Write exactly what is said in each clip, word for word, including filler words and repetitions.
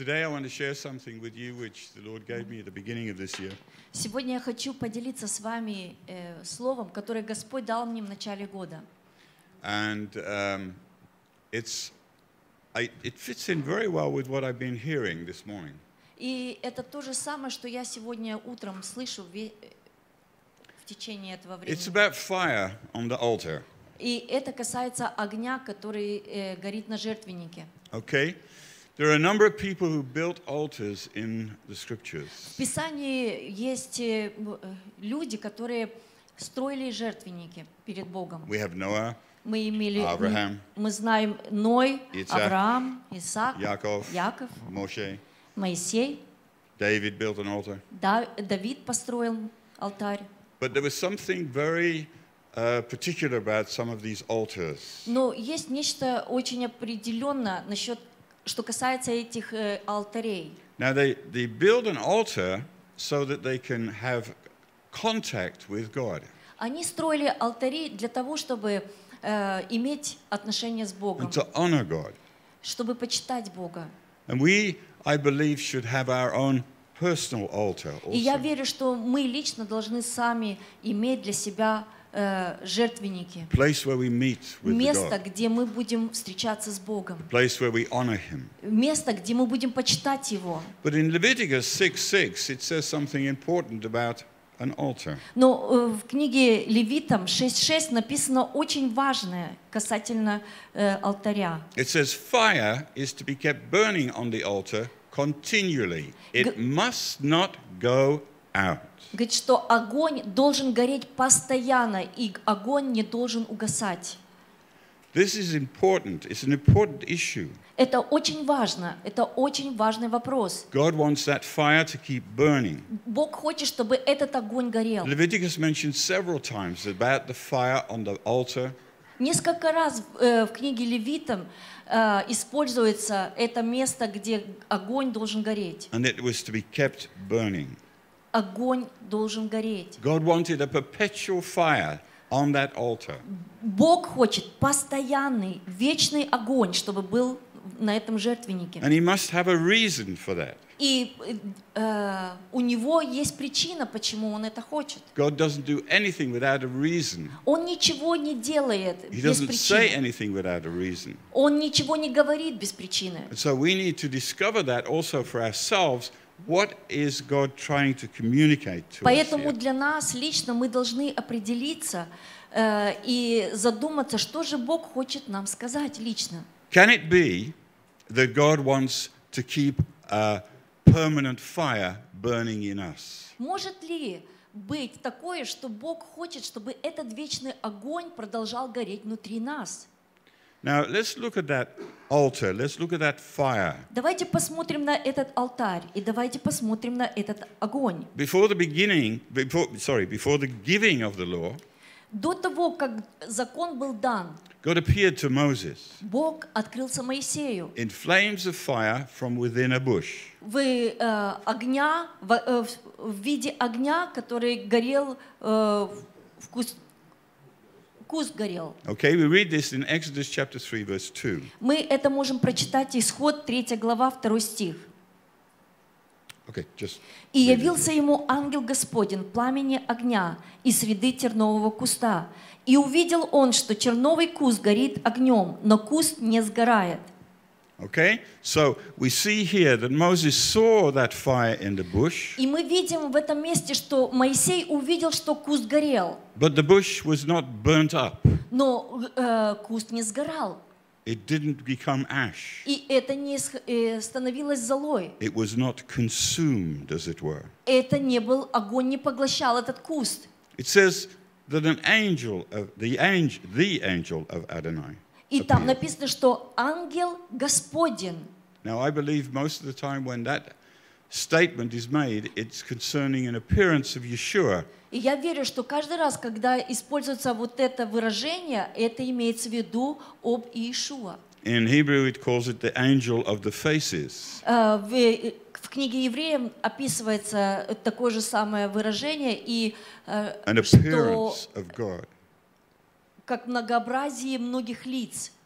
Today I want to share something with you which the Lord gave me at the beginning of this year. Сегодня я хочу поделиться с вами э, словом, которое Господь дал мне в начале года. And um, it's, I, it fits in very well with what I've been hearing this morning. И это то же самое, что я сегодня утром слышу в, в течение этого времени. It's about fire on the altar. И это касается огня, который э, горит на жертвеннике. Okay? There are a number of people who built altars in the scriptures. В Писании есть э, люди, которые строили жертвенники перед Богом. We have Noah, Мы имели, Авраам, мы знаем Ной, Ицхак, Авраам, Исаак, Yaakov, Яков, Moshe. Моисей. David built an altar. Да, Давид построил алтарь. But there was something very uh, particular about some of these altars. Но есть нечто очень определенное насчет, что касается этих э, алтарей. Now they, they build an altar so that they can have contact with God. Они строили алтари для того, чтобы э, иметь отношения с Богом, And to honor God. чтобы почитать Бога. And we, I believe, should have our own personal altar И я also. верю, что мы лично должны сами иметь для себя э, жертвенники. Place where we meet with the Место, God. где мы будем встречаться с Богом. Place where we honor Him. Место, где мы будем почитать Его. But in Leviticus six six, it says something important about an altar. Но э, в книге Левитам шесть шесть написано очень важное касательно э, алтаря. It says fire is to be kept burning on the altar continually. It must not go out. Говорит, что огонь должен гореть постоянно, и огонь не должен угасать. This is important. It's an important issue. Это очень важно, это очень важный вопрос. God wants that fire to keep burning. Бог хочет, чтобы этот огонь горел. Leviticus mentions several times about the fire on the altar. Несколько раз э, в книге Левитам э, используется это место, где огонь должен гореть. And it was to be kept burning. Огонь должен гореть. God wanted a perpetual fire on that altar. Бог хочет постоянный, вечный огонь, чтобы был на этом жертвеннике. And He must have a reason for that. И э, у него есть причина, почему он это хочет. God doesn't do anything without a reason. Он ничего не делает He без doesn't say причины. anything without a reason. Он ничего не говорит без причины. And so we need to discover that also for ourselves. What is God trying to communicate to us Поэтому here? для нас лично мы должны определиться э, и задуматься, что же Бог хочет нам сказать лично. Can it be that God wants to keep a permanent fire burning in us? Может ли быть такое, что Бог хочет, чтобы этот вечный огонь продолжал гореть внутри нас? Now, let's look at that altar. Let's look at that fire. Давайте посмотрим на этот алтарь и давайте посмотрим на этот огонь. Before the beginning, before, sorry, before the giving of the law, До того, как закон был дан, God appeared to Moses Бог открылся Моисею in flames of fire from within a bush. в, э, огня, в, э, в виде огня, который горел, э, в куст, куст горел. Okay, we read this in Exodus chapter three, verse two. Мы это можем прочитать, Исход, третья глава, второй стих. Okay, just. «И read it. явился ему ангел Господень в пламени огня из среды тернового куста. И увидел он, что терновый куст горит огнем, но куст не сгорает». Okay, so we see here that Moses saw that fire in the bush, И мы видим в этом месте, что Моисей увидел, что куст горел, but the bush was not burnt up. но э, куст не сгорал. It didn't become ash. И это не сх- э, становилось золой. It was not consumed, as it were. Это не был, огонь не поглощал этот куст. It says that an angel, of, the angel, the angel of Adonai. И там appeared. написано, что ангел Господень. Now, I believe most of the time when that statement is made, it's concerning an appearance of Yeshua. И я верю, что каждый раз, когда используется вот это выражение, это имеется в виду об Иешуа. In Hebrew, it calls it the angel of the faces. Э, В, в книге Евреям описывается такое же самое выражение, и э, An что appearance of God. как многообразие многих лиц.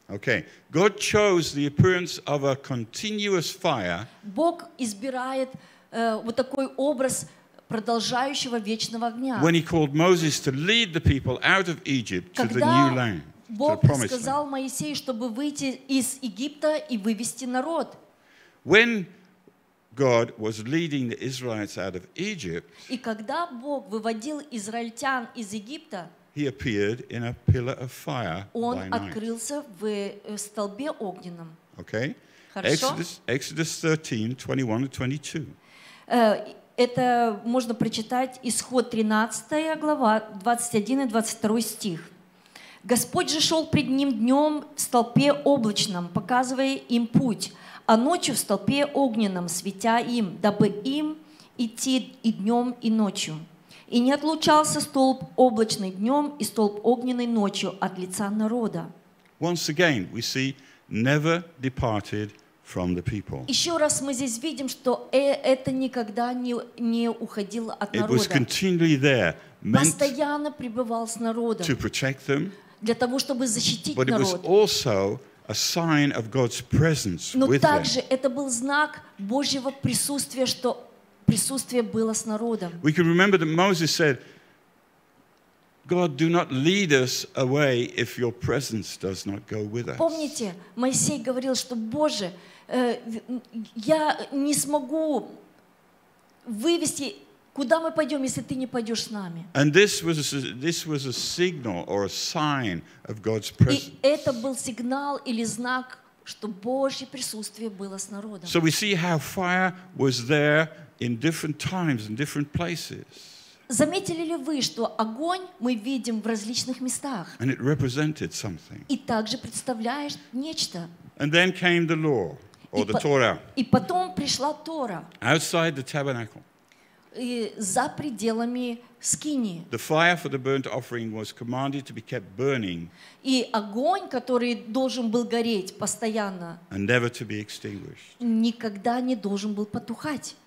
Okay. God chose the appearance of a continuous fire Бог избирает э, вот такой образ продолжающего вечного огня. when he called Moses to lead the people out of Egypt to the new Когда land, to the Бог promised land. сказал Моисею, чтобы выйти из Египта и вывести народ. When God was leading the Israelites out of Egypt, И когда Бог выводил израильтян из Египта, he appeared in a pillar of fire Он by night. открылся в э, столбе огненном. Okay? Хорошо? Exodus, Exodus thirteen, twenty-one to twenty-two. Э, Это можно прочитать Исход тринадцатая глава, двадцать один и двадцать второй стих. «Господь же шел пред ним днем в столпе облачном, показывая им путь, а ночью в столпе огненном, светя им, дабы им идти и днем, и ночью. И не отлучался столб облачный днем и столб огненный ночью от лица народа». Once again, we see never departed from the people. Еще раз мы здесь видим, что э- это никогда не, не уходило от It was народа. continually there, meant Постоянно пребывал с народом to protect them, для того, чтобы защитить but it was народ. also a sign of God's presence Но with them. также это был знак Божьего присутствия, что присутствие было с народом. We can remember that Moses said, God, do not lead us away if your presence does not go with us. Помните, Моисей говорил, что Боже, э, я не смогу вывести, куда мы пойдем, если ты не пойдешь с нами. And this was a, this was a signal or a sign of God's И presence. это был сигнал или знак, что Божье присутствие было с народом. So we see how fire was there in different times and different places. Заметили ли вы, что огонь мы видим в различных местах And it represented something. и также представляет нечто? And then came the law, or И, the по- Torah, и потом пришла Тора outside the tabernacle. и за пределами скинии. The fire for the burnt offering was commanded to be kept burning И огонь, который должен был гореть постоянно, and never to be extinguished. никогда не должен был потухать.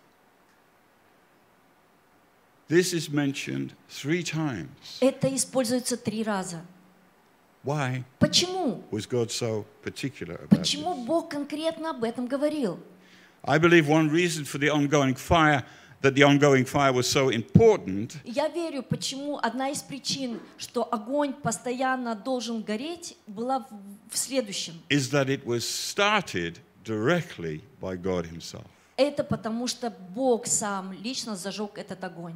This is mentioned three times. Это используется три раза. Why Почему? was God so particular about Почему this? Бог конкретно об этом говорил? I believe one reason for the ongoing fire, that the ongoing fire was so important, Я верю, почему одна из причин, что огонь постоянно должен гореть, была в, в следующем. is that it was started directly by God Himself. Это потому, что Бог сам лично зажег этот огонь.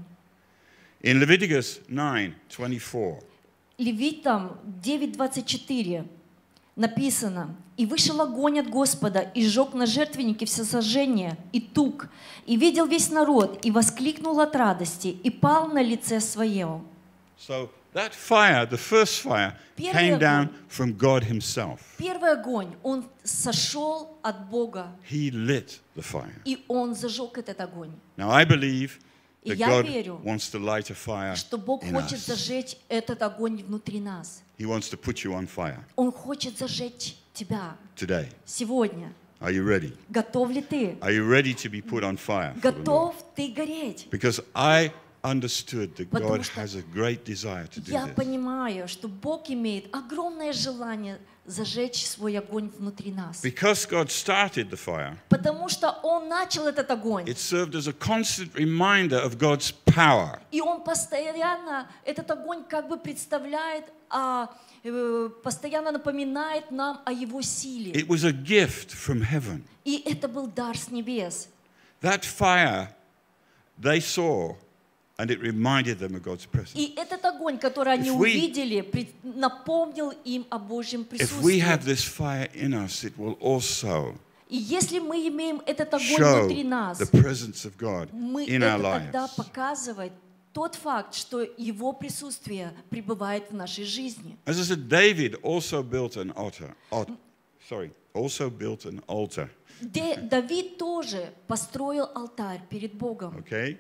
In Leviticus nine twenty-four, Левитам девять двадцать четыре написано: «И вышел огонь от Господа, и сжег на жертвеннике всесожжение, и тук, и видел весь народ, и воскликнул от радости, и пал на лице свое». so that fire, the first fire, Первый came down огонь. from God Himself. Первый огонь, он сошел от Бога, He lit the fire. и он зажег этот огонь. Now I believe И that я God верю, wants to light a fire что Бог in хочет us. зажечь этот огонь внутри нас. He wants to put you on fire Он хочет зажечь тебя today. сегодня. Are you ready? Готов ли ты? Are you ready to be put on fire for the Lord? Готов ты гореть? Because I understood that Потому God что has a great desire to do Я this. понимаю, что Бог имеет огромное желание зажечь свой огонь внутри нас. Because God started the fire, Потому что Он начал этот огонь. it served as a constant reminder of God's power. И Он постоянно, этот огонь как бы представляет, а, э, постоянно напоминает нам о Его силе. It was a gift from heaven. И это был дар с небес. That fire they saw, and it reminded them of God's presence. И этот огонь, который они If we- увидели, пред- напомнил им о Божьем If we присутствии. have this fire in us, it will also И если мы имеем этот огонь show внутри нас, the presence of God мы in our это тогда lives. показывает тот факт, что Его присутствие пребывает в нашей жизни. As I said, David also built an altar. alt- sorry, also built an altar. Де- Давид тоже построил алтарь перед Богом. Okay?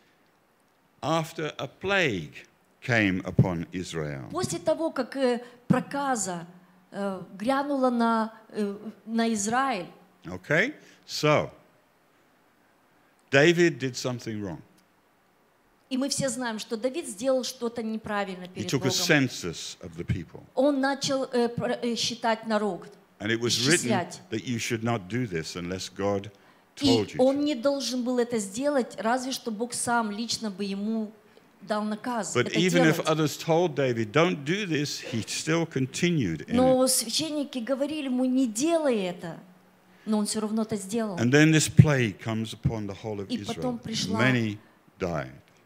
After a plague came upon Israel. После того, как э, проказа э, грянула на, э, на Израиль, Okay? So, David did something wrong. И мы все знаем, что Давид сделал что-то неправильно He перед took a Богом. census of the people. Он начал э, про- э, считать народ. And it was written Исчислять. that you should not do this unless God И told you он to. не должен был это сделать, разве что Бог сам лично бы ему дал наказ But это even if делать. others told David, don't do this, he still continued in it. Но священники говорили ему, не делай это. Но он все равно это сделал. And then this plague comes upon the whole of И потом Israel. пришла Many died.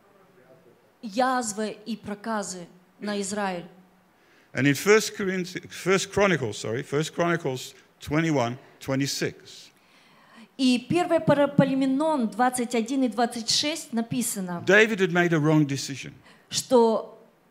Язвы и проказы на Израиль. And in First Corinthians, First Chronicles, sorry, First Chronicles twenty-one, twenty-six, И первое Паралипоменон двадцать один и двадцать шесть написано, David had made a wrong decision. что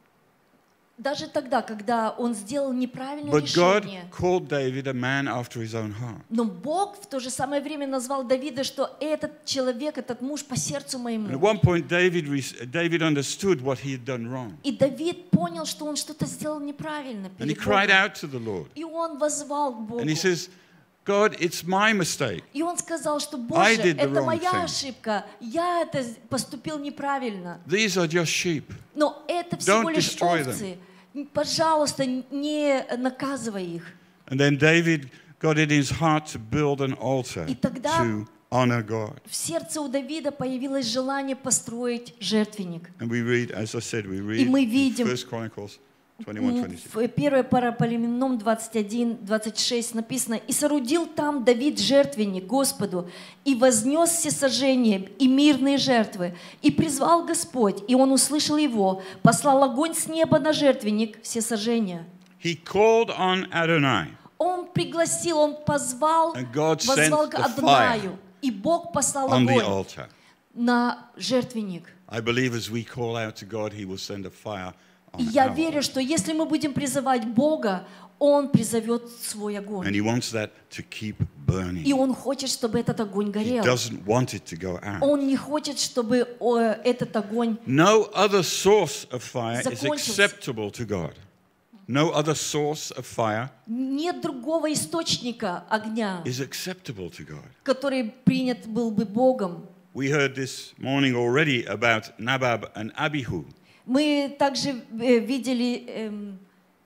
даже тогда, когда он сделал неправильное But God решение, called David a man after his own heart. но Бог в то же самое время назвал Давида, что этот человек, этот муж по сердцу And at моему. one point, David, re- David understood what he had done wrong. И Давид понял, что он что-то сделал неправильно And he перед cried Богом. out to the Lord. И он воззвал к Богу. And he says, God, it's my mistake. И он сказал, что, I Боже, did the это wrong моя thing. ошибка, я это поступил неправильно. These are just sheep. Но это всего Don't лишь destroy them. овцы. Пожалуйста, не наказывай их. And then David got it in his heart to build an altar И тогда to honor God. в сердце у Давида появилось желание построить жертвенник. And we read, as I said, we read мы in видим- First Chronicles twenty-one, twenty-six. В первое Паралипоменон двадцать один, двадцать шесть написано: «И соорудил там Давид жертвенник Господу, и вознес всесожжение и мирные жертвы, и призвал Господь, и Он услышал его, послал огонь с неба на жертвенник всесожжения». He called on Adonai, Он пригласил, Он позвал, and God возвал sent к the Адонаю, fire и Бог послал on the огонь altar. на жертвенник. I believe as we call out to God, He will send a fire И on я our верю, altar. что если мы будем призывать Бога, Он призовет свой огонь. And He wants that to keep burning. И Он хочет, чтобы этот огонь He горел. doesn't want it to go out. Он не хочет, чтобы о, этот огонь No other source of fire is Закончился. acceptable to God. No other source of fire нет другого источника огня, is acceptable to God. который принят был бы Богом. We heard this morning already about Nabab and Abihu. Мы также э, видели эм,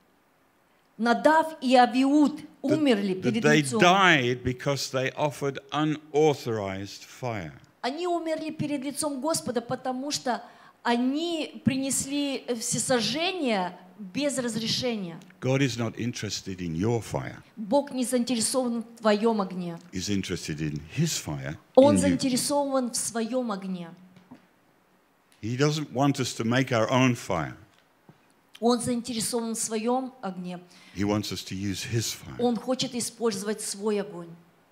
Надав и Авиуд умерли That перед they лицом. died because they offered unauthorized fire. Они умерли перед лицом Господа, потому что они принесли всесожжение без разрешения. God is not interested in your fire. Бог не заинтересован в твоем огне. He's interested in His fire Он in you. заинтересован в своем огне. He doesn't want us to make our own fire. Он заинтересован в своем огне. He wants us to use His fire. Он хочет использовать свой огонь.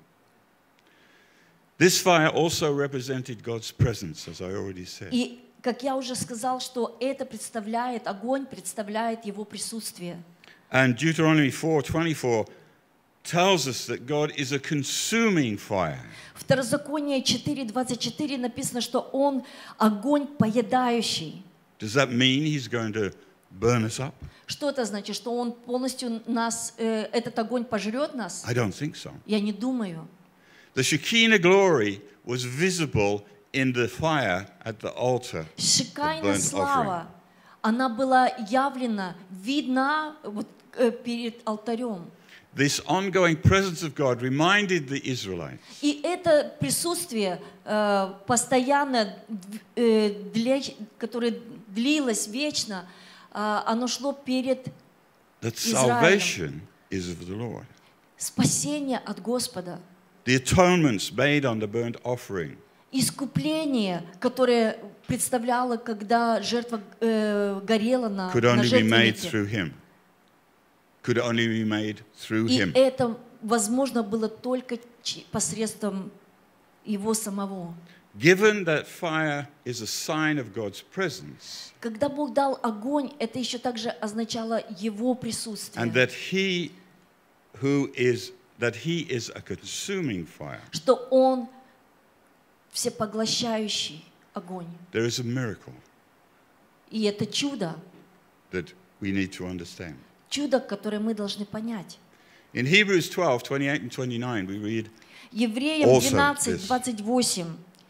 This fire also represented God's presence, as I already said. И, как я уже сказал, что это представляет, огонь представляет Его присутствие. And Deuteronomy four twenty-four tells us that God is a consuming fire. Второзаконие четыре двадцать четыре написано, что Он огонь поедающий. Does that mean He's going to burn us up? Что это значит? Что Он полностью нас, э, этот огонь пожрет нас? I don't think so. Я не думаю. The Shekinah glory was visible in the fire at the altar. Шикайна burnt слава, она была явлена, видна вот, э, перед алтарем. This ongoing presence of God reminded the Israelites И это присутствие э, постоянно, э, для, которое длилось вечно, э, оно шло перед that Израилем. salvation is of the Lord. спасением от Господа. The atonements made on the burnt offering Искупление, которое представляло, когда жертва э, горела на, could на only be made жертвеннике. through Him. Could only be made through И Him. это возможно было только ч- посредством Его самого. Given that fire is a sign of God's presence, Когда Бог дал огонь, это еще также означало Его присутствие. and that He who is that He is a consuming fire, Что Он всепоглощающий огонь. there is a miracle И это чудо, that we need to understand. чудо, которое мы должны понять. In Hebrews twelve, twenty-eight and twenty-nine, we read, Евреям Also двенадцать, this. двадцать восемь.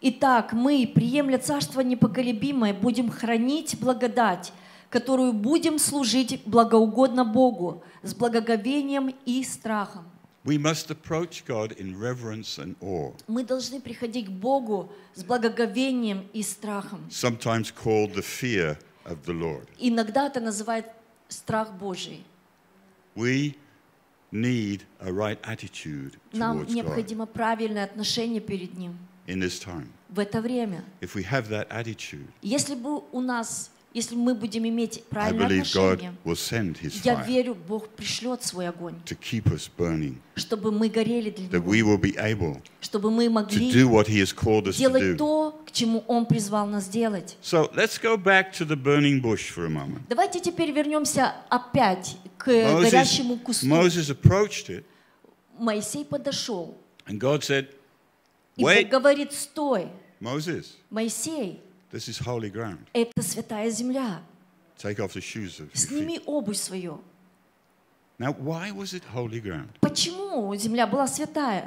Итак, мы, приемля царство непоколебимое, будем хранить благодать, которую будем служить благоугодно Богу, с благоговением и страхом. We must approach God in reverence and awe, Мы должны приходить к Богу с благоговением и страхом. sometimes called the fear of the Lord. Иногда это называют страх Божий. We need a right attitude Нам towards God необходимо правильное отношение перед Ним in this time. в это время. If we have that attitude, Если бы у нас, если мы будем иметь I правильное believe God отношение, will send His я fire верю, Бог пришлет свой огонь, to keep us burning, чтобы мы горели для that we Него, will be able чтобы мы to могли do what He has called us to делать do. то, к чему Он призвал нас делать. So let's go back to the burning bush for a moment. Давайте теперь вернемся опять к Moses, горящему кусту. Moses approached it, Моисей подошел, and God said, и Бог "Wait, говорит: стой, Moses, Моисей, this is holy ground. это святая земля, Take off the shoes of your сними feet." обувь свою. Now, why was it holy ground? Почему земля была святая?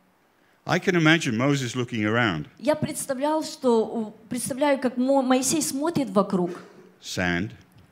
I can imagine Moses looking around. Я представлял, что, представляю, как Мо- Моисей смотрит вокруг. Sand,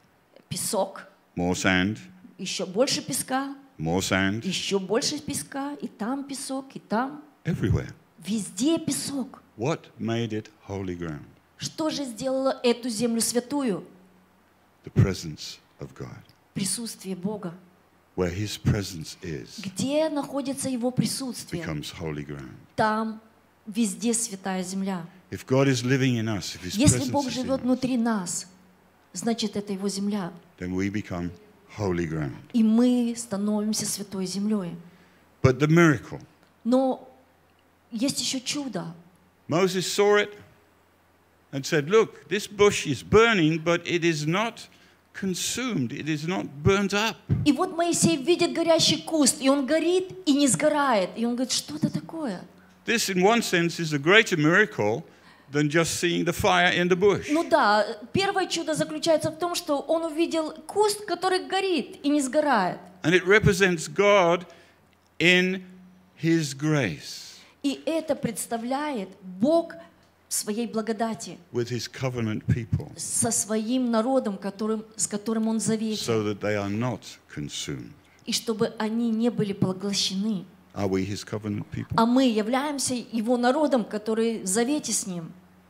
Песок, more sand, еще больше песка, more sand, еще больше песка, и там песок, и там. everywhere. Везде песок. What made it holy ground? Что же сделало эту землю святую? The presence of God. Присутствие Бога. Where His presence is, Где находится Его присутствие? becomes holy ground. Там везде святая земля. If God is living in us, if His Если Бог presence is живет in us, внутри нас, значит, это Его земля. then we become holy ground. И мы становимся святой землей. But the miracle, Но есть еще чудо. Moses saw it and said, "Look, this bush is burning, but it is not consumed. It is not burnt up." И вот Моисей видит горящий куст, и он горит и не сгорает. И он говорит: что это такое? This, in one sense, is a greater miracle than just seeing the fire in the bush. Ну да, первое чудо заключается в том, что он увидел куст, который горит и не сгорает. And it represents God in His grace, И это представляет Бог в своей благодати with His covenant people, со своим народом, которым, с которым Он заветил. so that they are not consumed. И чтобы они не были поглощены. Are we His covenant people? А мы являемся Его народом, который в завете с Ним.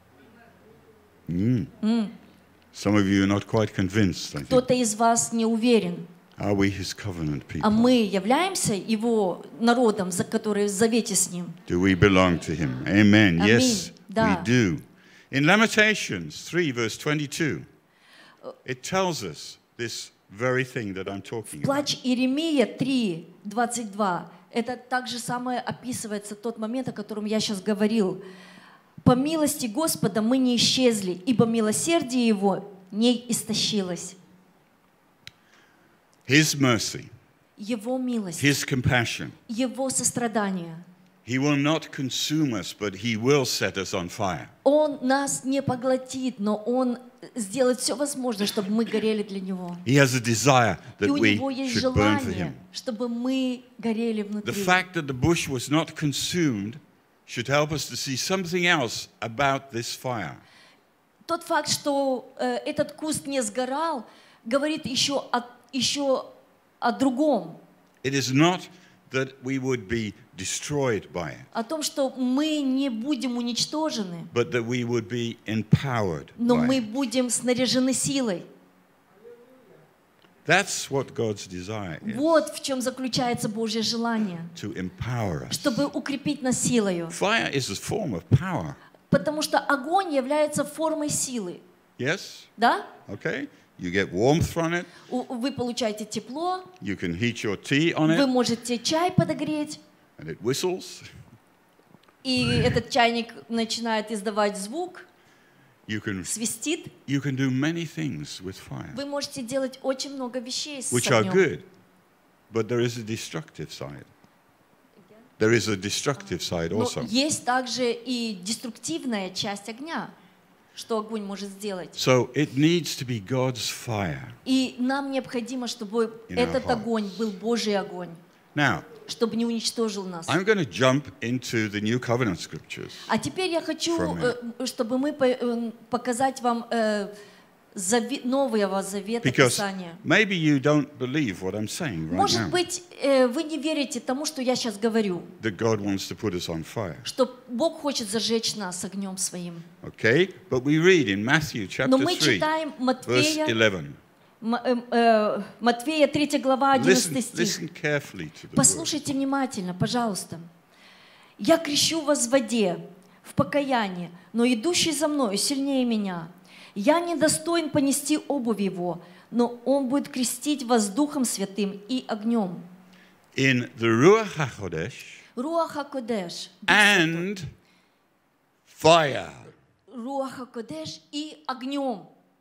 Mm. Some of you are not quite convinced, I think. Кто-то из вас не уверен. Are we His covenant А people? мы являемся Его народом, за который в завете с Ним. Do we belong to Him? Amen. Аминь. Yes, Да. we do. In Lamentations three, verse twenty-two, it tells us this very thing that I'm talking about. Плач Иеремия три, двадцать два. Это также самое описывается тот момент, о котором я сейчас говорил. «По милости Господа мы не исчезли, ибо милосердие Его не истощилось». His mercy, Его милость, His compassion. Его сострадание. He will not consume us, but He will set us on fire. Он нас не поглотит, но Он сделает все возможное, чтобы мы горели для Него. He has a desire И that у we Него есть should burn for желание, Him. чтобы мы горели The внутри. fact that the bush was not consumed should help us to see something else about this fire. Тот факт, что э, этот куст не сгорал, говорит еще о, еще о другом. It is not that we would be destroyed by it, О том, что мы не будем уничтожены, but that we would be empowered но by мы it. будем снаряжены силой. That's what God's desire is, Вот в чем заключается Божье желание, to empower us. чтобы укрепить нас силою. Fire is a form of power. Потому что огонь является формой силы. Yes? Да? Okay? You get warmth from it. У- Вы получаете тепло, You can heat your tea on вы it, можете чай подогреть, and it whistles. и этот чайник начинает издавать звук, You can, свистит. you can do many things with fire, Вы можете делать очень много вещей с which are огнем. good, but there is a destructive side. There is a destructive side Но also. есть также и деструктивная часть огня, что огонь может сделать. So it needs to be God's fire. И нам необходимо, чтобы In our этот hearts. огонь был Божий огонь. Now, чтобы не уничтожил нас. I'm going to jump into the New Covenant scriptures. А теперь я хочу, For a э, чтобы мы по- э, показать вам э, зави- Нового Завета Because Писания. maybe you don't believe what I'm saying right Может now, быть, э, вы не верите тому, что я сейчас говорю, that God wants to put us on fire. что Бог хочет зажечь нас огнем своим. Okay? But we read in Matthew Но chapter мы three, читаем verse Матфея, eleven. М- э, э, Матфея третья глава, Listen, одиннадцатый стих. listen carefully to the word. Послушайте внимательно, пожалуйста. «Я крещу вас в воде, в покаянии, но идущий за мною сильнее меня. Я не достоин понести обувь его, но он будет крестить вас Духом Святым и огнем». In the Ruach HaKodesh Руах ха-кодеш. and fire. Руах ха-кодеш и огнем.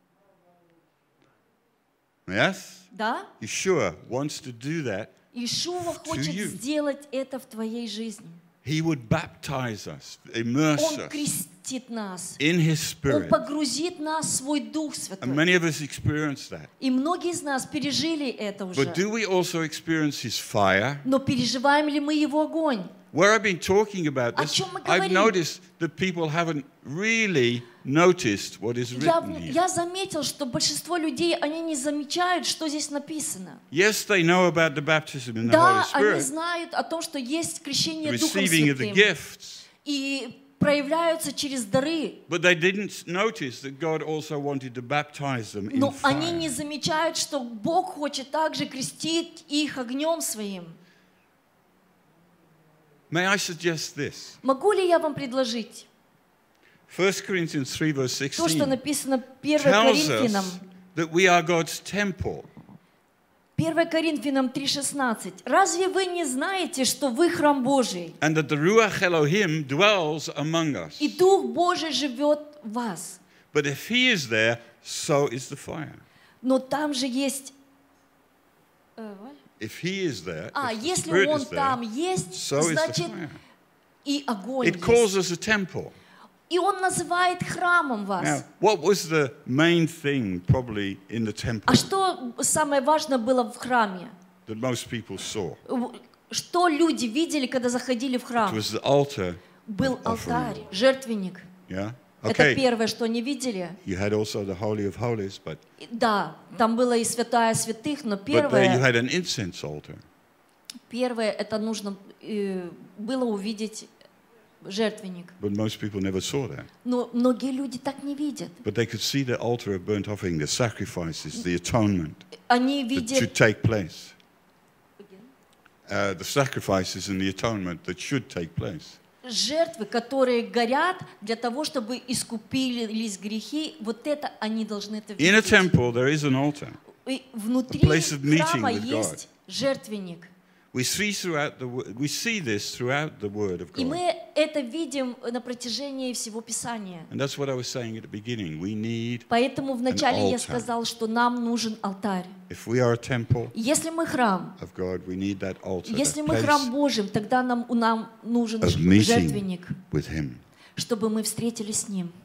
Yes? Да? Yeshua wants to do that. Иешуа To хочет you. сделать это в твоей жизни. He would baptize us, immerse Он us крестит нас. in His Он Spirit. погрузит нас в свой Дух And Святой. many of us experience that. И многие из нас пережили это уже. But do we also experience His fire? Но переживаем ли мы Его огонь? Where I've been talking about О this, чем мы I've говорим? noticed that people haven't really noticed what is Я, written here. я заметил, что большинство людей, они не замечают, что здесь написано. Yes, they know about the baptism in the Holy Да, они Spirit, знают о том, что есть the крещение Духом receiving of the Святым. gifts, И проявляются через дары. but they didn't notice that God also wanted to baptize them in Но они fire. не замечают, что Бог хочет также крестить их огнем своим. May I suggest this? Могу ли я вам предложить First Corinthians three verse то, что sixteen написано первое tells Коринфянам? us that we are God's temple. первое Коринфянам три шестнадцать. Разве вы не знаете, что вы храм Божий, And that the Ruach Elohim dwells among us. и Дух Божий живет в вас? But if He is there, so is the fire. Но там же есть... э, If He is there, А, if the если Spirit Он is there, там есть, so is the значит fire. и огонь It calls есть. us a temple. И Он называет храмом Now, вас. what was the main thing probably in the temple А что самое важное было в храме? that most people saw? В- Что люди видели, когда заходили в It храм? was the altar. Был алтарь, жертвенник. Yeah? Это Okay. первое, что они видели. You had also the Holy of Holies, but, И Да, там было и святая святых, но but there you первое, had an incense altar. первое это нужно э, было увидеть жертвенник. But most people never saw that. Но многие люди так не видят. But they could see the altar of burnt offering, the sacrifices, the atonement Они that видят should take place. Uh, the sacrifices and the atonement that should take place. жертвы, которые горят для того, чтобы искупились грехи. Вот это они должны это In a видеть. temple, there is an altar. И внутри a place of meeting храма with есть жертвенник. We see throughout the wo- we see this throughout the Word of И God. мы это видим на протяжении всего Писания. And that's what I was saying at the beginning. We need, Поэтому вначале я altar. сказал, что нам нужен алтарь. if we are a temple Если мы храм, of God, we need that altar, если that мы place храм Божий, тогда нам, нам нужен of жертвенник, meeting with Him. чтобы мы встретились с Ним.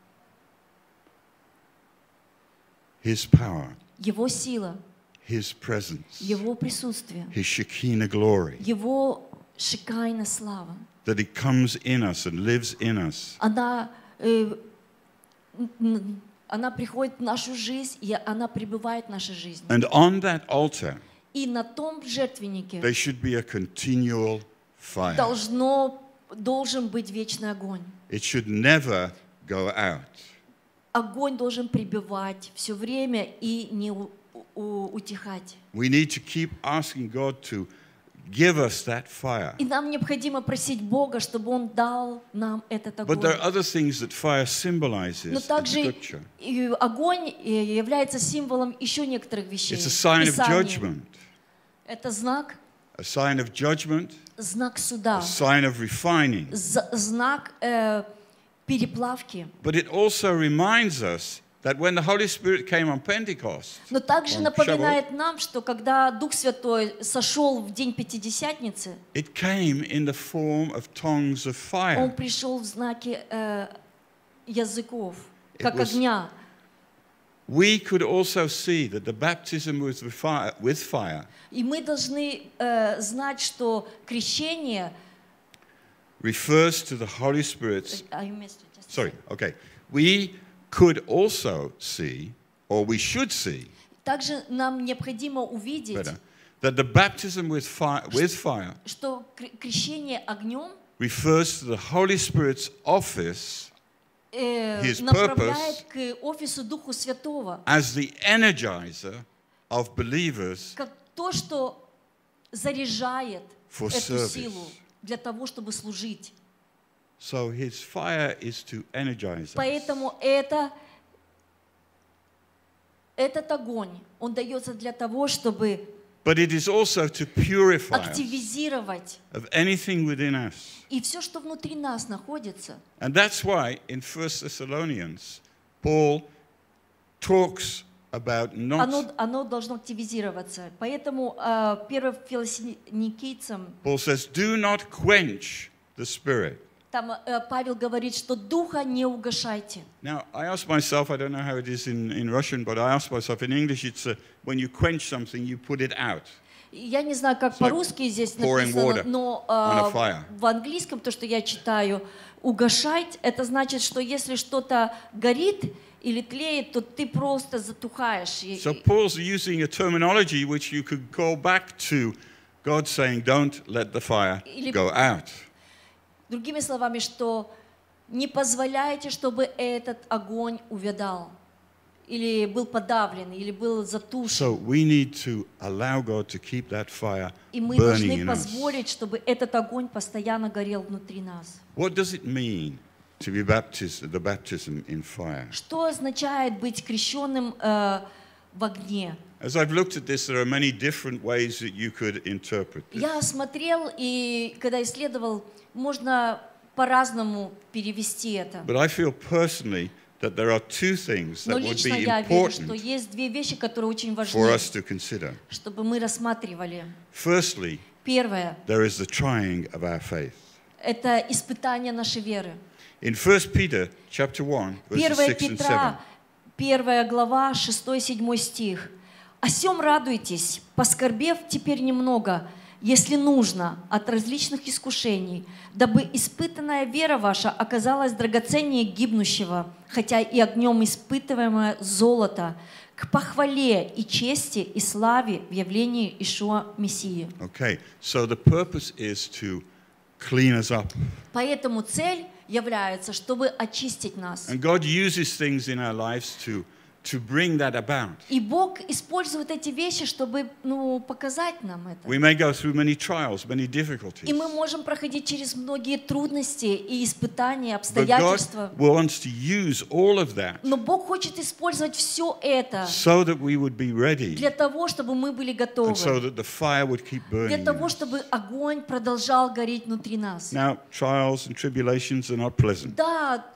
His power, Его сила, His presence, Его присутствие, His Shekinah glory, Его шикайна слава. that it comes in us and lives in us. Она, э, н- н- она приходит в нашу жизнь, и она пребывает в нашей жизни. And on that altar, И на том жертвеннике there should be a continual fire. должно, должен быть вечный огонь. It should never go out. Огонь должен пребывать все время и не у- у- утихать. We need to keep asking God to give us that fire. И нам необходимо просить Бога, чтобы Он дал нам этот But there огонь. are other things that fire Но symbolizes in также Scripture. и огонь э, является символом еще некоторых вещей. It's a sign of Писания. judgment, Это знак, a sign of judgment, знак суда, a sign of refining. з- знак э, переплавки. But it also reminds us that when the Holy Spirit came on Pentecost, Но также on напоминает нам, что когда Дух Святой сошел в день Пятидесятницы, it came in the form of tongues of Он fire. пришел в знаке э, языков, It как was- огня. we could also see that the baptism with fire, with fire И мы должны э, знать, что крещение... refers to the Holy Spirit's. А, you missed it, just a Sorry, second. okay. We could also see, or we should see, Также нам необходимо увидеть, better, that the baptism with fire, with fire что кр- крещение огнем refers to the Holy Spirit's office э, His направляет к офису Духу Святого, as the energizer of believers как то, что заряжает for эту service. силу для того, чтобы служить. So his fire is to energize us. Поэтому это, этот огонь, он дается для того, чтобы But it is also to purify us активизировать of anything within us. и все, что внутри нас находится. And that's why in First Thessalonians, Paul talks about not Оно, оно должно активизироваться. Поэтому э, первым фессалоникийцам Paul says, do not quench the spirit. там э, Павел говорит, что духа не угашайте. Now, I ask myself, I don't know how it is in, in Russian, but I ask myself, in English, it's a, when you quench something, you put it out. Я не знаю, как like по-русски здесь pouring water написано, но on a э, fire. в английском то, что я читаю, угашать, это значит, что если что-то горит или тлеет, то ты просто затухаешь. И- So Paul's using a terminology which you could call back to God saying, don't let the fire Или- go out. Другими словами, что не позволяйте, чтобы этот огонь увядал, или был подавлен, или был затушен. So we need to allow God to keep that fire И мы burning должны in us. позволить, чтобы этот огонь постоянно горел внутри нас. What does it mean to be baptized, the baptism in fire? Что означает быть крещенным э, в огне? As I've looked at this, there are many different ways that you could interpret this. Я смотрел, и когда исследовал, можно по-разному перевести это. But I feel personally that there are two things Но that would лично be я верю, что important есть две вещи, которые очень for важны, us to consider. чтобы мы рассматривали. Firstly, Первое there is the trying of our faith. – это испытание нашей веры. In First Peter chapter one, verses Первое six and seven, Петра, первая глава, шестой-седьмой стих. «О сем радуйтесь, поскорбев теперь немного, если нужно, от различных искушений, дабы испытанная вера ваша оказалась драгоценнее гибнущего, хотя и огнем испытываемое золото, к похвале и чести и славе в явлении Ишуа Мессии». Okay, so the purpose is to clean us up. Поэтому цель является, чтобы очистить нас. And God uses things in our lives to, to bring that about. И Бог использует эти вещи, чтобы ну, показать нам это. We may go through many trials, many difficulties. И мы можем проходить через многие трудности и испытания, But God обстоятельства. wants to use all of that Но Бог хочет использовать все это so that we would be ready для того, чтобы мы были готовы. and so that the fire would keep burning. Для in того, us. чтобы огонь продолжал гореть внутри нас. Now, trials and tribulations are not pleasant. Да,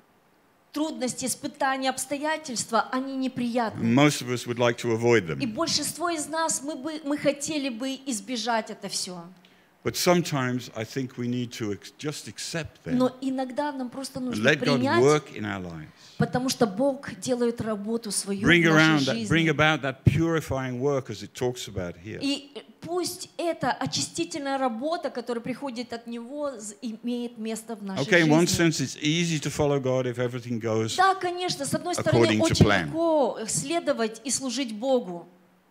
трудности, испытания, обстоятельства, они неприятны. Most of us would like to avoid И them. большинство из нас, мы, бы, мы хотели бы избежать это все. But sometimes I think we need to ex- just accept them Но иногда нам просто and нужно let God принять, work in our lives. потому что Бог делает работу свою Bring в around нашей that, жизни. bring about that purifying work as it talks about here. И пусть эта очистительная работа, которая приходит от Него, з- имеет место в нашей Okay, in one жизни. sense, it's easy to follow God if everything goes. Да, конечно, с одной according стороны, to очень plan. легко следовать и служить Богу,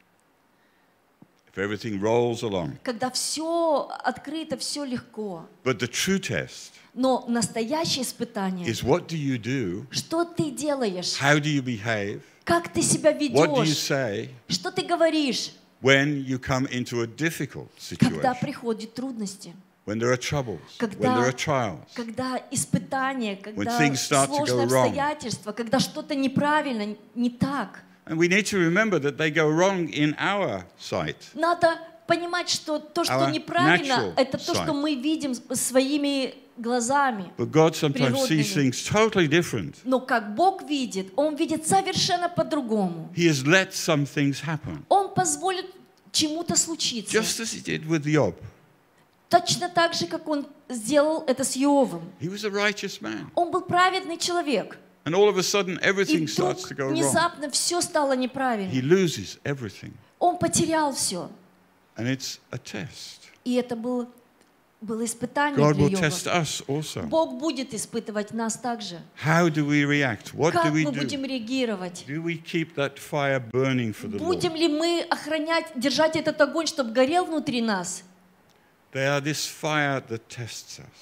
If everything rolls along. когда все открыто, все легко. But the true test Но настоящее испытание, is what do you do? что ты делаешь, How do you behave? как ты себя What do you ведешь, say что ты говоришь, when you come into a difficult когда situation? приходят трудности, When there are troubles? When Когда- there are trials? когда испытания, когда things start to сложные go wrong. обстоятельства, когда что-то неправильно, не так. And we need to remember that they go wrong in our sight. Надо понимать, что то, что Our неправильно, natural это то, sight. что мы видим своими глазами. But God sometimes sees Природными. things totally different. Но как Бог видит, Он видит совершенно по-другому. He has let some things happen. Он позволит чему-то случиться. Just as he did with Job. Точно так же, как Он сделал это с Иовом. He was a righteous man. Он был праведный человек. And all of a sudden, И everything вдруг starts to go wrong. внезапно все стало неправильно. He loses everything. Он потерял все. And it's a test. И это был, было испытание God для will test Йова. us also. Бог будет испытывать нас также. How do we react? What Как do we мы do? будем реагировать? Do we keep that fire burning for the Lord? Будем ли мы охранять, держать этот огонь, чтобы горел внутри нас? They are this fire that tests us.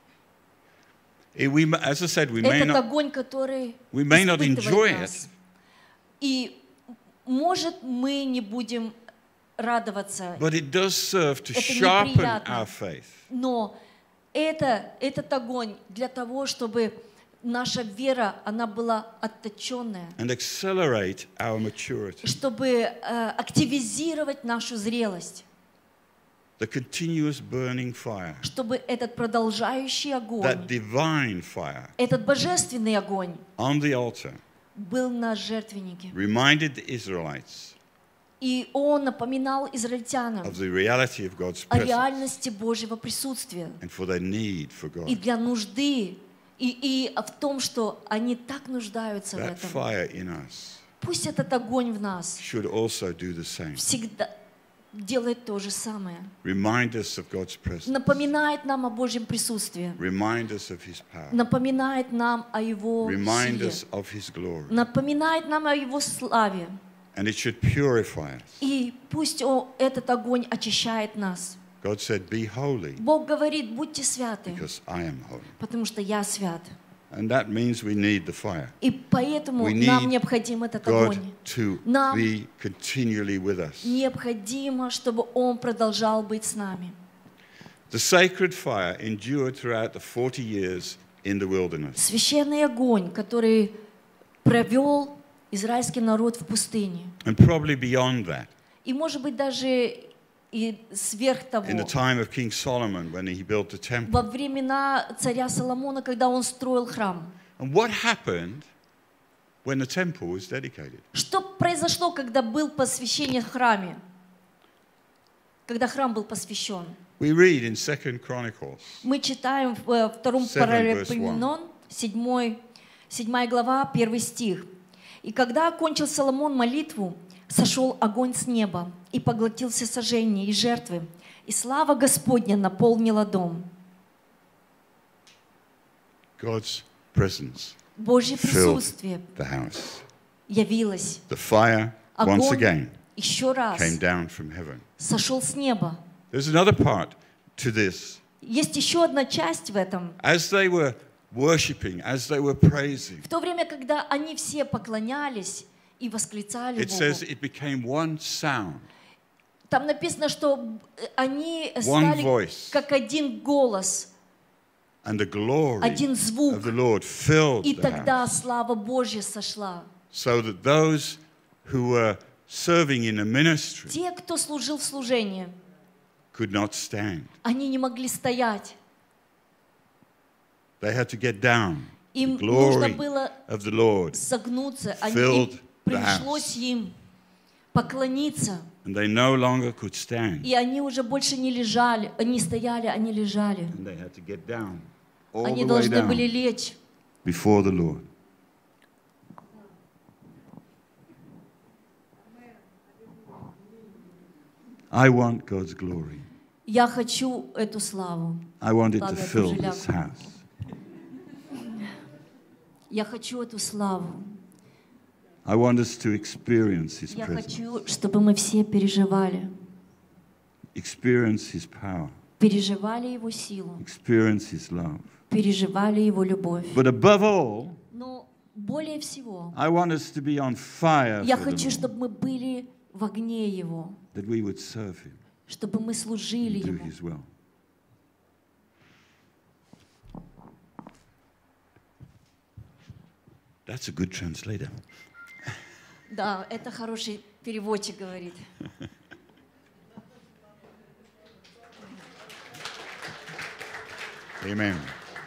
Eh, we, as I said, we may Этот not, огонь, который we may not enjoy испытывает it, нас. И, может, мы не будем радоваться, but it does serve to Это sharpen неприятно. our faith. но это, этот огонь для того, чтобы наша вера, она была отточенная, And accelerate our maturity. чтобы э, активизировать нашу зрелость, The continuous burning fire, чтобы этот продолжающий that огонь, divine fire этот божественный огонь on the altar был на жертвеннике. reminded the Israelites И он напоминал израильтянам of the reality of God's о presence реальности Божьего присутствия and for their need for и God. для нужды, и, и в том, что они так нуждаются в That этом. fire in us Пусть этот огонь в нас should also do the same. всегда делает то же самое. Remind us of God's presence. Напоминает нам о Божьем присутствии. Remind us of His power. Напоминает нам о Его Remind силе. us of His glory. Напоминает нам о Его славе. And it should purify us. И пусть о, этот огонь очищает нас. God said, be holy Бог говорит, будьте святы, because I am holy. потому что я свят. And that means we need the fire. И поэтому We need нам необходим этот God огонь. to Нам be continually with us. необходимо, чтобы Он продолжал быть с нами. The sacred fire endured throughout the forty years in the wilderness. Священный огонь, который провел израильский народ в пустыне. And probably beyond that, И, может быть, даже и сверх того, in the time of King Solomon when he built the temple. во времена царя Соломона, когда он строил храм. And what happened when the temple was dedicated? Что произошло, когда был посвящение в храме? Когда храм был посвящен? We read in Second Chronicles, Мы читаем в э, втором Seven, verse Паралипоменон, седьмой, седьмая глава, первый стих. «И когда окончил Соломон молитву, сошел огонь с неба и поглотил все сожжения и жертвы, и слава Господня наполнила дом». God's presence Божье filled присутствие the house. явилось. The fire, once Огонь again, еще раз came down from heaven. сошел с неба. There's another part to this. Есть еще одна часть в этом. As they were worshipping, as they were praising, В то время, когда они все поклонялись и восклицали it says Богу, it became one sound, там написано, что они one стали voice, как один голос, and the glory один звук, of the Lord filled и the тогда house, слава Божья сошла. so that those who were serving in the ministry Те, кто служил в служении, could not stand. они не могли стоять. They had to get down. The Им нужно glory было of the Lord, согнуться, они, filled им the пришлось им поклониться. and they no longer could stand. И они уже больше не лежали, не стояли, они лежали. And they had to get down, all Они the way должны были down лечь. before the Lord. I want God's glory. Я хочу эту славу. I want it to Ладно, fill это this house. Я хочу эту славу. I want us to experience His Я presence, хочу, чтобы мы все переживали. experience His power, Переживали Его силу. experience His love. Переживали Его любовь. But above all, Но более всего, I want us to be on fire я for the хочу, Lord, чтобы мы были в огне Его. that we would serve Him Чтобы мы служили and do Ему. His will. That's a good translator. Да, это хороший переводчик говорит. Amen.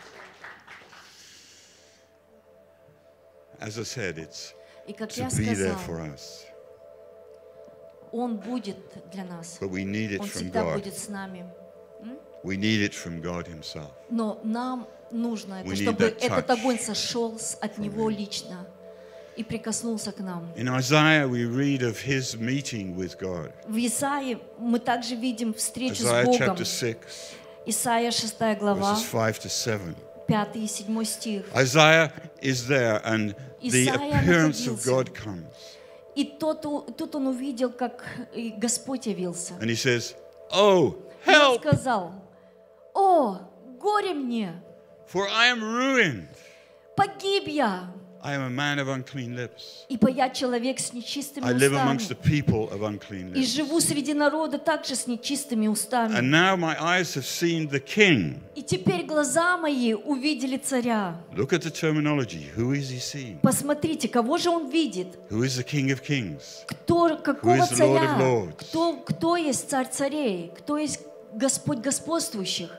As I said, it's И как to я be there сказала, for us, Он будет для нас. but we need it Он from всегда God. будет с нами. We need it from God Himself. Но нам нужно это, We need чтобы that этот touch огонь сошел с- от Него лично и прикоснулся к нам. In Isaiah, we read of His meeting with God. В Исаии мы также видим встречу с Isaiah Богом. chapter six, Исаия шестая глава, verses five to seven. пятый и седьмой стих. Isaiah is there, and the Исайя appearance of находился. God comes. И тот, у- тут он увидел, как и Господь явился. And He says, "Oh, И он help! сказал: «О, горе мне! For I am ruined. Погиб я, I am a man of unclean lips. ибо я человек с нечистыми I live amongst the устами, people of unclean и lips. живу среди народа также с нечистыми And устами. now my eyes have seen the King." И теперь глаза мои увидели царя». Look at the terminology. Who is He seeing? Посмотрите, кого же он видит? Who is the King of Kings? Кто, какого is the Lord of царя? Lords? Кто, кто есть царь царей? Кто есть Господь господствующих?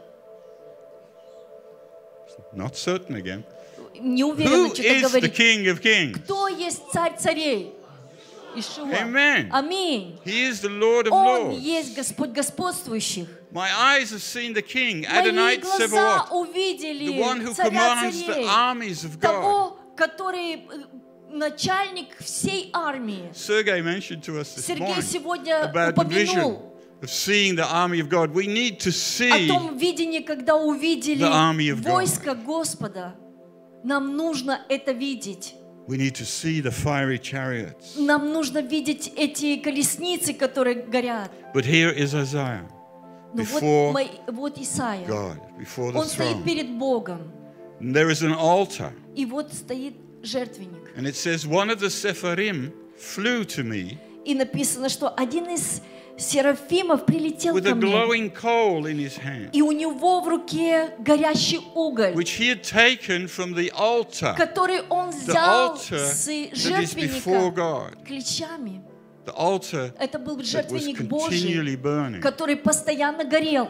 Not certain again. Не уверена, Who что-то is the говорит. King of Kings? Кто есть царь царей? Ишуа. Amen. Аминь. He is the Lord of Он Lords. есть Господь господствующих. My eyes have seen the King, Мои Adonai глаза Tsebaot, the увидели one who царя commands the царей, armies of God. того, который э, начальник всей армии. Sergey mentioned to us this Сергей morning сегодня about the vision упомянул of seeing the army of God. We need to о see том видении, когда увидели the army of God. войско Господа. Нам нужно это видеть. We need to see the fiery chariots. Нам нужно видеть эти колесницы, которые горят. But here is Isaiah Ну вот, before мой- вот Исаия. God, before the Он стоит throne. перед Богом. And there is an altar. И вот стоит жертвенник. And it says, one of the Sepharim flew to me И написано, что один из серафимов прилетел with ко a мне. glowing coal in his hand, И у него в руке горящий уголь, which he had taken from the altar, который он the взял altar с that is before жертвенника God, ключами. the altar Это был that was жертвенник Божий, continually burning. который постоянно горел.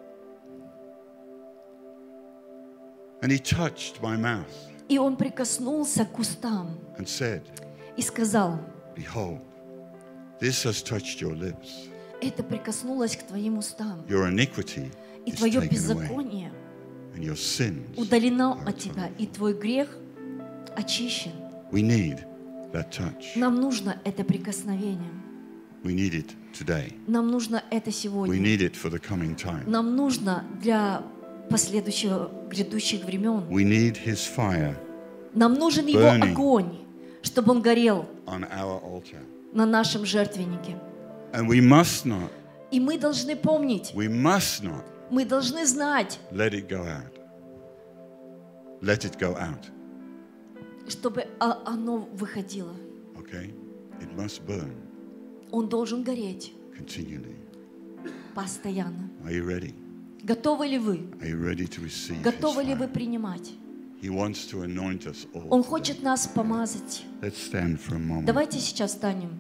And he touched my mouth И он прикоснулся к устам and said, и сказал: "Behold, this has touched your lips. это прикоснулось к твоим устам, Your iniquity и is твое taken away, беззаконие and your sins удалено are от тебя, atoned." и твой грех очищен. We need that touch. Нам нужно это прикосновение. We need it today. Нам нужно это We сегодня. need it for the coming time. Нам нужно для последующих грядущих времен. We need His fire Нам нужен Его burning. огонь, чтобы Он горел on our altar. на нашем жертвеннике. And we must not, И мы должны помнить, we must not мы должны знать, let it go out. Let it go out. чтобы о- оно выходило. Okay? It must burn Он должен гореть continually. постоянно. Are you ready? Готовы ли вы? Are you ready to receive His Готовы ли вы fire? принимать? He wants to anoint us all. Он хочет нас помазать. Let's stand for a moment. Давайте сейчас встанем.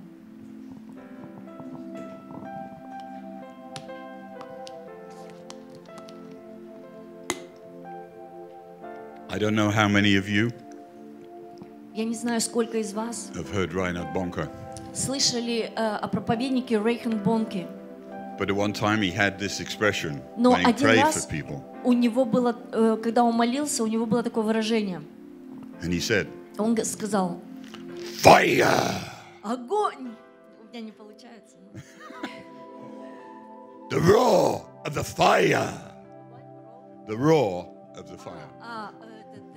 I don't know how many of you Я не знаю, сколько из вас have heard Reinhard Bonker, слышали э, о проповеднике Рейхан Бонке. but at one time he had this expression Но when he один prayed раз for people. у него было, э, когда он молился, у него было такое выражение. And he said, Он г- сказал: "Fire! огонь! У меня не получается. The roar of the fire! The roar of the fire." А, этот,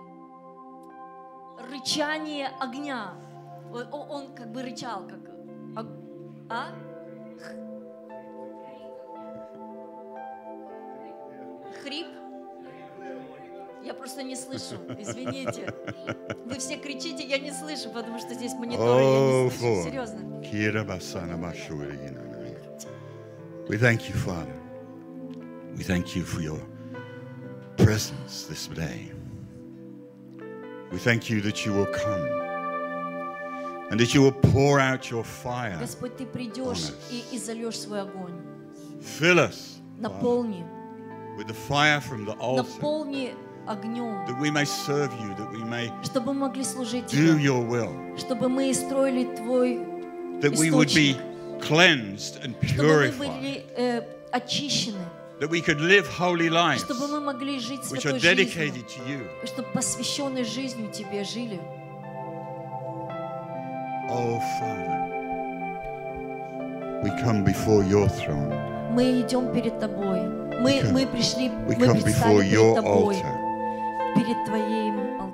э, рычание огня. О- о- Он как бы рычал, как... ог- А? Хрип? Я просто не слышу, извините. Вы все кричите, я не слышу, потому что здесь мониторы, я Oh, не слышу. for Серьезно. We thank you, Father. We thank you for your presence this day. We thank you that you will come and that you will pour out your fire. Господь, Ты придешь и, и зальешь свой огонь. Fill us, Father, Наполни, with the fire from the altar, наполни огнем, that we may serve you, that we may чтобы мы могли служить do Тебе, your will, чтобы мы строили Твой, that we would be cleansed and чтобы мы purified были э, очищены that we could live holy lives чтобы мы могли жить which are святой жизнью, dedicated to you. чтобы посвященной жизнью Тебе жили. Oh, Father, we come before your throne. Мы идем перед Тобой. Мы, We come- мы пришли, We мы come before предстали your перед Тобой, altar. перед Твоим алтарем.